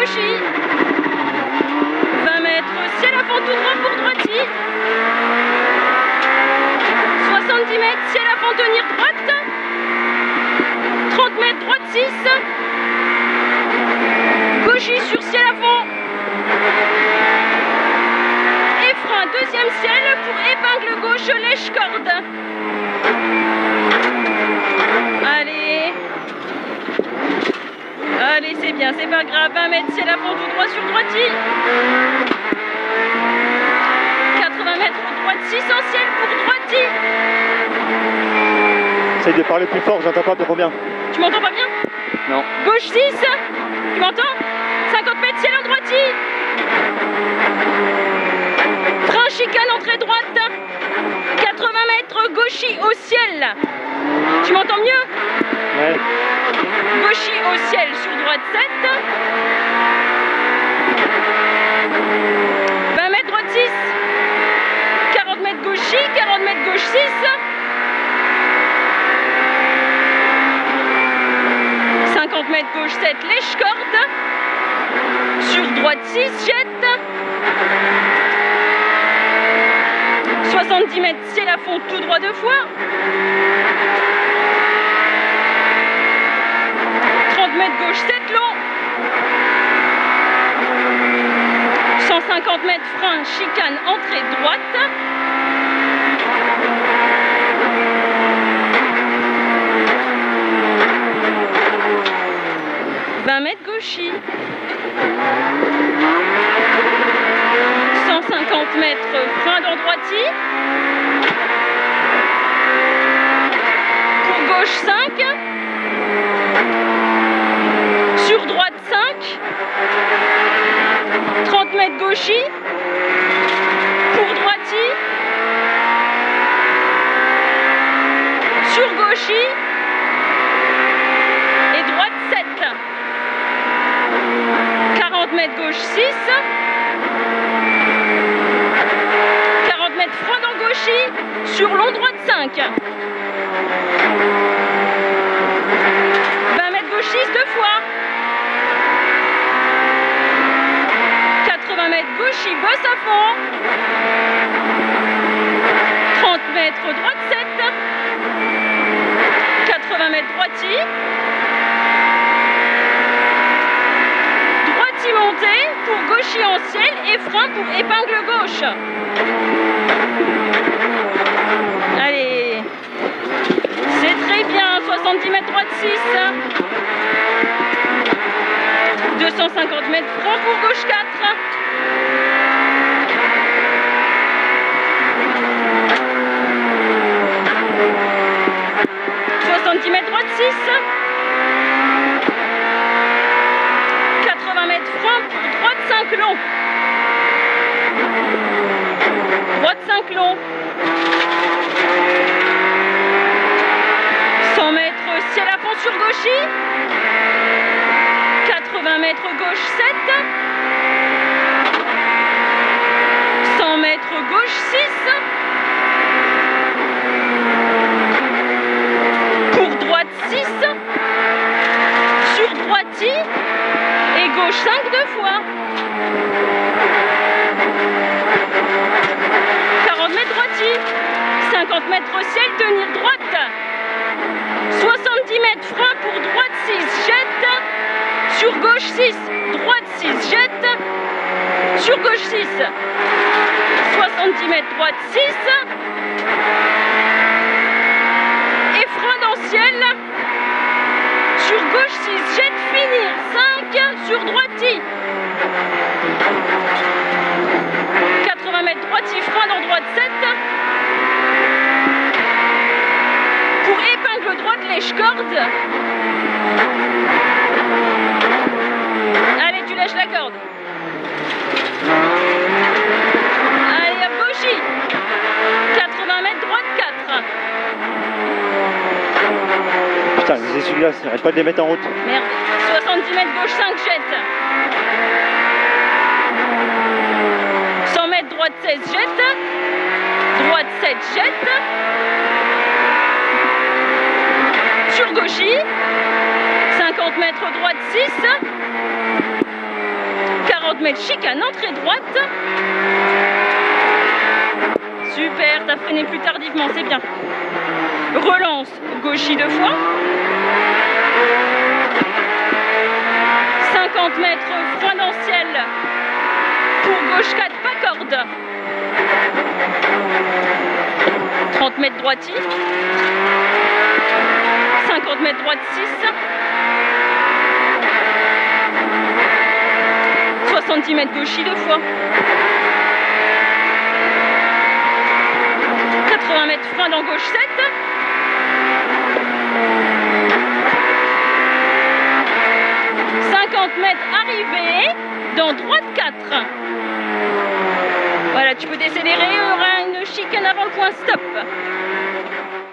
gauchis. 20 mètres ciel à fond tout droit pour droiti. 70 mètres ciel à fond tenir droite. 30 mètres droite 6. Gauchis sur ciel à fond. Et frein deuxième ciel pour épingle gauche lèche corde. Allez. Allez, c'est bien, c'est pas grave. 20 mètres ciel à fond tout droit sur droiti. 80 mètres droite 6 en ciel pour droiti. Essaye de parler plus fort, j'entends pas bien combien. Tu m'entends pas bien? Non. Gauche 6. Tu m'entends? 50 mètres ciel en droiti. Frein chicane entrée droite. 80 mètres gauchis au ciel. Tu m'entends mieux? Ouais. Gauchis au ciel sur droite 7. 20 mètres droite 6. 40 mètres gauchis, 40 mètres gauche 6. 50 mètres gauche 7, lèche corde. Sur droite 6, jette. 70 mètres ciel à fond tout droit deux fois. 30 mètres gauche 7 long. 150 mètres frein chicane entrée droite. 20 mètres gauchis. 150 mètres frein dans droiti. Pour gauche 5. Sur droite 5. 30 mètres gauchis. Pour droiti. Sur gauchis. Et droite 7. 40 mètres gauche 6. 40 mètres frein dans gauchis. Sur long droite 5. 20 mètres gauche 6 deux fois. 80 mètres gauchis bosse à fond. 30 mètres droite 7. 80 mètres droiti. Droiti monté pour gauchis en ciel et frein pour épingle gauche. Allez, c'est très bien. 70 mètres droite 6. 250 mètres frein pour gauche 4. 70 mètres droite 6. 80 mètres frein pour droite 5 long. Droite 5 long. 100 mètres ciel à fond sur gauchis. 80 mètres gauche 7. 100 mètres gauche 6. Pour droite 6. Sur droiti. Et gauche 5 deux fois. 40 mètres droiti. 50 mètres ciel, tenir droite. 70 mètres frein pour droite 6, jette. Sur gauche 6, droite 6, jette. Sur gauche 6. 70 mètres droite 6. Et frein dans ciel. Sur gauche 6, jette, finir. 5 sur droiti. 80 mètres droiti, frein dans droite 7. Pour épingle droite, lèche corde. Allez, tu lèches la corde. Allez, hop, gauchis. 80 mètres droite 4. Putain, les essuie-glaces, arrête pas de les mettre en route. Merde. 70 mètres gauche 5, jette. 100 mètres droite 16, jette. Droite 7, jette. Sur gauchis. 50 mètres droite 6. 40 mètres, chicane, entrée droite. Super, t'as freiné plus tardivement, c'est bien. Relance, gauchis 2 fois. 50 mètres, frein dans le ciel. Pour gauche 4, pas corde. 30 mètres droiti. 50 mètres droite 6. 70 mètres gauchis 2 fois. 80 mètres frein dans gauche 7. 50 mètres arrivée dans droite 4. Voilà, tu peux décélérer, il y aura une chicane avant le point stop.